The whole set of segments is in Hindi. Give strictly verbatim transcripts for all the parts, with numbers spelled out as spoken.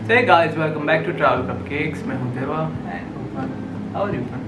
Hey guys, welcome back to Travel Cupcakes. मैं हूँ देवा and Ufan. How are you, Ufan?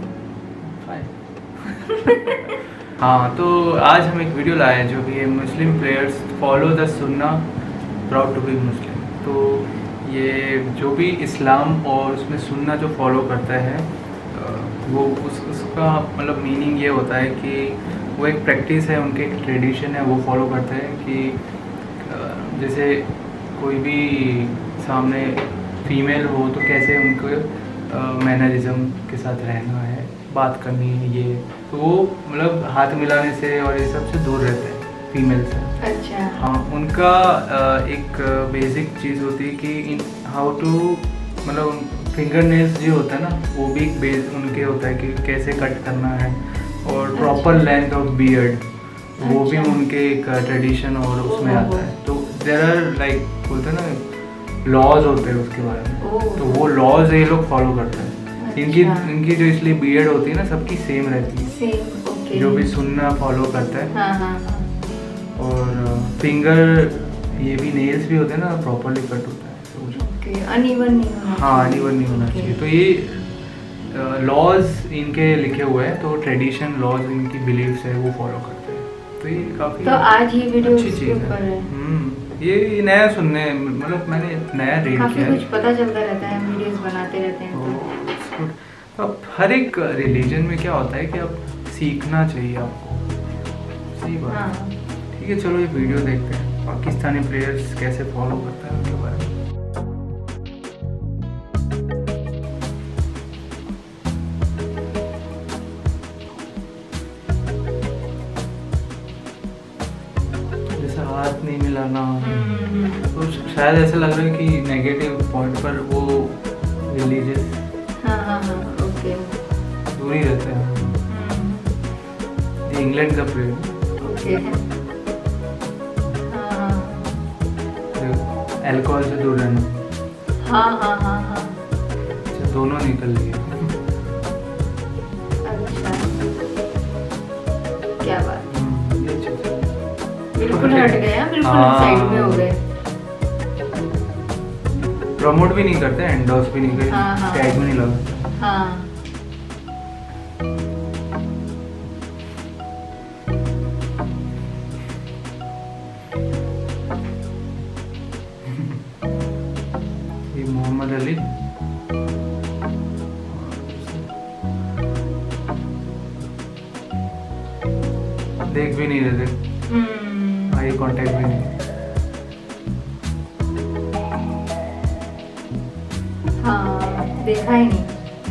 Fine. हाँ, तो आज हम एक वीडियो लाए हैं जो कि है Muslim players follow the sunnah proud to be Muslim. तो ये जो भी इस्लाम और उसमें सुन्ना जो फॉलो करता है वो उस उसका मतलब मीनिंग ये होता है कि वो एक प्रैक्टिस है, उनके एक ट्रेडिशन है, वो फॉलो करते हैं कि जैसे कोई भी सामने फीमेल हो तो कैसे उनको मैनरिज्म के साथ रहना है, बात करनी है, ये तो वो मतलब हाथ मिलाने से और ये सब से दूर रहते हैं फीमेल से। अच्छा। हाँ, उनका एक बेसिक चीज़ होती है कि इन हाउ टू मतलब फिंगर नेल्स जो होता है ना वो भी एक बेस उनके होता है कि कैसे कट करना है और प्रॉपर लेंथ ऑफ बियर्ड वो भी उनके एक ट्रेडिशन और उसमें आता है। तो देयर आर लाइक बोलते हैं ना लॉज होते हैं उसके बारे में, तो वो लॉज ये लोग फॉलो करते हैं। अच्छा। इनकी इनकी जो इसलिए बियर्ड होती है ना सबकी सेम रहती है, सेम, ओके। जो भी सुन्ना फॉलो करता है। हाँ हाँ हाँ। और फिंगर ये भी नेल्स भी होते हैं ना प्रॉपरली कट होता है, ओके, अनइवन नहीं होना। हाँ, अनइवन नहीं होना चाहिए। तो ये लॉज इनके लिखे हुए हैं, तो ट्रेडिशन लॉज इनकी बिलीव्स है वो फॉलो करते हैं। तो ये काफी तो आज ये वीडियो अच्छी चीज़ है। है। हम्म, ये ये नया सुनने मतलब मैंने नया रीड किया है, कुछ पता चलता रहता है, वीडियोस बनाते रहते हैं तो, तो अब हर एक रिलीजन में क्या होता है कि अब सीखना चाहिए आपको, सही बात। हाँ। ठीक है, चलो ये वीडियो देखते हैं पाकिस्तानी प्लेयर्स कैसे फॉलो करते हैं उनके बारे में। हाथ नहीं मिलाना, तो शायद ऐसा लग रहा है कि नेगेटिव पॉइंट पर वो रिलीजियस हाँ हाँ हाँ, ओके, दूर ही रहते हैं। ये इंग्लैंड का प्लेयर, ओके, हाँ, अल्कोहल से दूर रहना। हाँ हाँ हाँ हाँ, अच्छा, दोनों निकल लिए। अच्छा, क्या बात, ये बिल्कुल हट गए हैं, बिल्कुल साइड में हो गए। प्रमोट भी नहीं करते, एंडोर्स भी नहीं करते, हाँ, हाँ, टैग में नहीं लगाते। हाँ। ये मोहम्मद अली, देख भी नहीं रहे थे, आई कांटेक्ट भी नहीं। हाँ, देखा ही नहीं।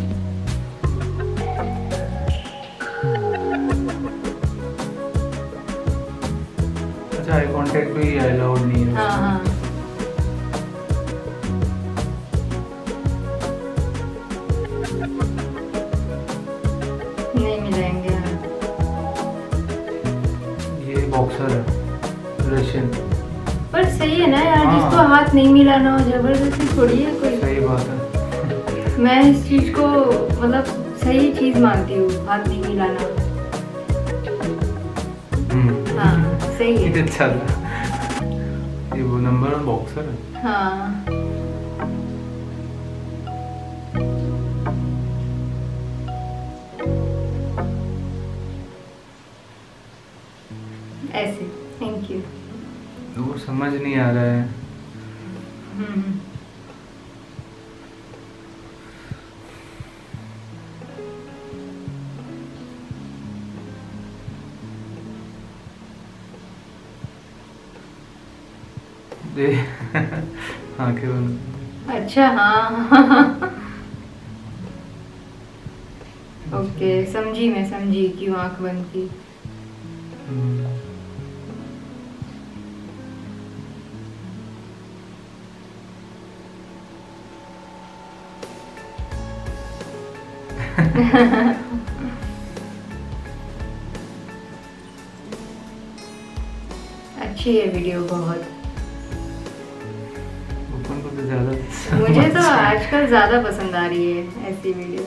अच्छा, आई कांटेक्ट भी अलाउड नहीं है। हाँ हाँ, नहीं मिलेंगे। ये बॉक्सर है रशियन। पर सही है ना यार, हाँ। जिसको हाथ नहीं मिलाना हो जबरदस्ती थोड़ी है कोई। सही बात है। मैं इस चीज को मतलब सही चीज मानती हूँ, हाथ नहीं मिलाना। हम्म, हाँ, सही है। ये अच्छा था। ये वो नंबर वन बॉक्सर है। हाँ, ऐसे, थैंक यू। वो समझ नहीं आ रहा है। हम्म, दे आंखें बंद। अच्छा, हाँ। ओके, समझी, मैं समझी क्यों आंख बंद की। हम्म। अच्छी है वीडियो बहुत। ओपन को तो ज्यादा मुझे तो आजकल ज्यादा पसंद आ रही है ऐसी वीडियो।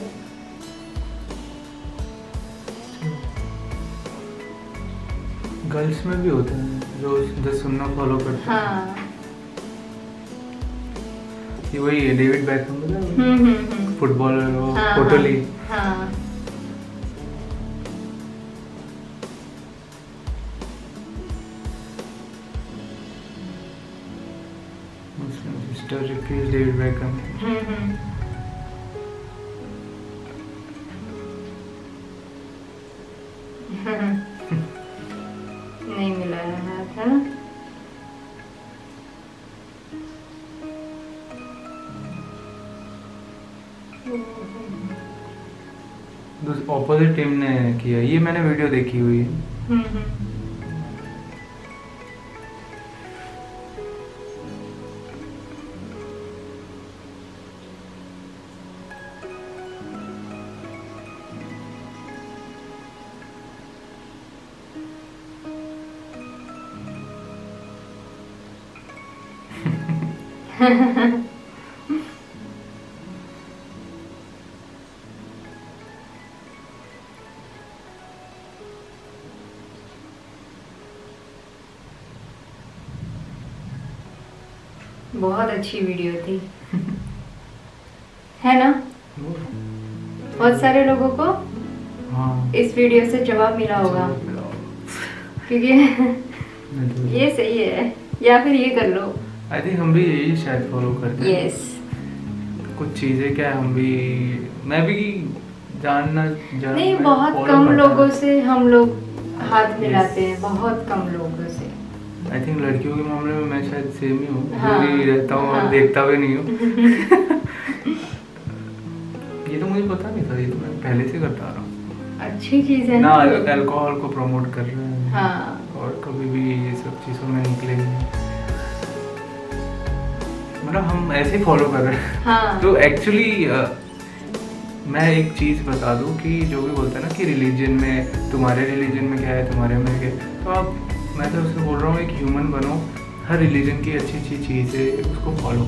गर्ल्स में भी होते हैं जो जो सुनना फॉलो करते हैं। हाँ। ये वही है David Beckham hmm hmm hmm footballer, वो हाँ, फोटो ली। हाँ Muslim sister refuse David Beckham. Hmm hmm नहीं मिला है हाथ, है ना? ऑपोजिट टीम ने किया, ये मैंने वीडियो देखी हुई है। हम्म हम्म बहुत अच्छी वीडियो थी, है ना? बहुत सारे लोगों को हाँ इस वीडियो से जवाब मिला होगा, क्योंकि ये सही है, या फिर ये कर लो। आई थिंक हम भी यही शायद फॉलो करते हैं। यस कुछ चीजें क्या हम भी, मैं भी जानना जान नहीं, मैं बहुत follow कम करता लोगों हूँ। से हम लोग हाथ मिलाते हैं, बहुत कम लोगों से। आई थिंक लड़कियों के मामले में मैं शायद सेम ही हूँ, हाँ, दूर ही रहता हूँ और हाँ। देखता भी नहीं हूँ। ये तो मुझे पता नहीं था, ये तो मैं पहले से करता आ रहा हूँ। अच्छी चीज है ना ना? अल्कोहल को प्रमोट कर रहे हैं हाँ और कभी भी ये सब चीज़ों में निकलेंगे, मतलब हम ऐसे ही फॉलो कर रहे हैं। हाँ तो एक्चुअली मैं एक चीज़ बता दूं कि जो भी बोलते हैं ना कि रिलीजन में, तुम्हारे रिलीजन में क्या है, तुम्हारे में क्या है, तो आप, मैं तो उससे बोल रहा हूँ एक ह्यूमन बनो, हर रिलीजन की अच्छी अच्छी चीज़ें उसको फॉलो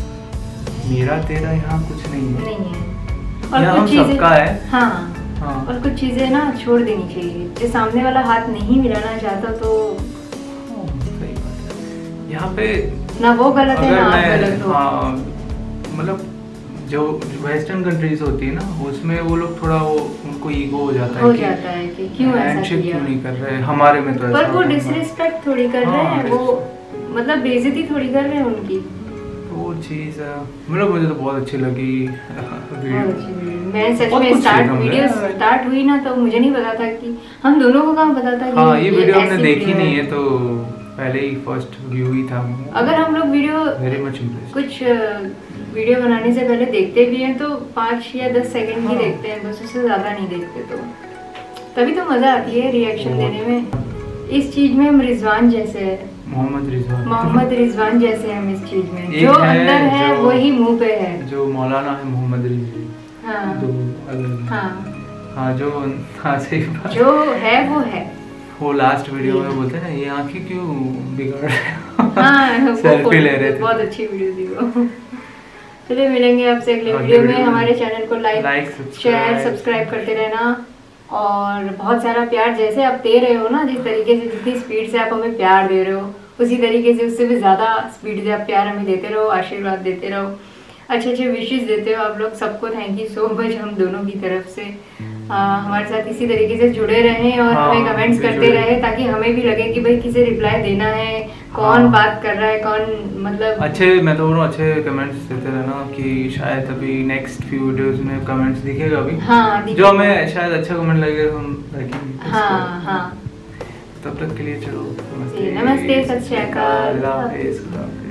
करो। मेरा तेरा यहाँ कुछ नहीं है, नहीं है, यहाँ और हम कुछ चीजें सबका है। हाँ हाँ और कुछ चीजें ना छोड़ देनी चाहिए, जो सामने वाला हाथ नहीं मिलाना चाहता तो हाँ, सही बात है। यहाँ पे ना वो गलत है अगर ना आप मैं, गलत हो। हाँ मतलब जो वेस्टर्न कंट्रीज होती है ना, उसमें वो लोग थोड़ा वो उनको ईगो हो जाता है हो कि जाता है कि क्यों ऐसा हैंडशेक किया, क्यों नहीं कर रहे, हमारे में तो ऐसा पर वो होता है। डिसरिस्पेक्ट थोड़ी कर रहे हाँ, हैं, वो मतलब बेइज्जती थोड़ी कर रहे हैं उनकी। तो वो चीज़ मतलब मुझे तो बहुत अच्छी लगी वीडियो। बहुत अच्छी वीडियो। मैं सच बहुत में कुछ स्टार्ट सीखा हमने। वीडियो स्टार्ट हुई ना तो मुझे नहीं पता था कि हम दोनों को कहाँ पता था कि हाँ ये वीडियो हमने ऐसी देखी वीडियो नहीं है, तो पहले ही फर्स्ट व्यू ही था। अगर हम लोग वीडियो वेरी मच इम्प्रेस्ड। कुछ वीडियो बनाने से पहले देखते भी हैं तो पाँच या दस सेकंड ही हाँ। देखते हैं, बस उससे ज़्यादा नहीं देखते, तो तभी तो मज़ा आती है रिएक्शन देने में। इस चीज़ में हम रिजवान जैसे हैं, मोहम्मद रिजवान मोहम्मद रिजवान जैसे हैं हम इस चीज़ में, एक जो है अंदर है जो- वही मुंह पे है। जो मौलाना है मोहम्मद रिजवान, हाँ दो अलग। हाँ हाँ जो, हाँ सही बात। जो है वो है। वो लास्ट वीडियो में बोलते हैं ना, ये आंखें क्यों बिगाड़ रहे हो? हाँ वो सेल्फी photo ले रहे थे। बहुत अच्छी वीडियो थी वो। चलिए मिलेंगे आपसे अगले अगले वीडियो में। वीडियो में। हमारे चैनल को लाइक लाइक शेयर सब्सक्राइब करते रहना, और बहुत सारा प्यार जैसे आप दे रहे हो ना, जिस तरीके से, जितनी स्पीड से आप हमें प्यार दे रहे हो, उसी तरीके से उससे भी ज़्यादा स्पीड से आप प्यार हमें देते रहो, आशीर्वाद देते रहो, अच्छे अच्छे विशेष देते हो आप लोग सबको। थैंक यू सो मच हम दोनों की तरफ से। आ, हमारे साथ इसी तरीके से जुड़े रहें और हाँ, हमें कमेंट्स करते जुड़े। रहे, ताकि हमें भी लगे कि भाई किसे रिप्लाई देना है, कौन हाँ। बात कर रहा है, कौन मतलब अच्छे, मैं तो बोल रहा हूँ अच्छे कमेंट्स देते रहना, कि शायद अभी नेक्स्ट फ्यू वीडियोस में कमेंट्स दिखेगा अभी। हाँ जो हमें शायद अच्छा कमेंट लगेगा हम रखेंगे। हाँ हाँ तब तक के लिए चलो जी, नमस्ते, सत श्री अकाल। अल्लाह हाफिज़।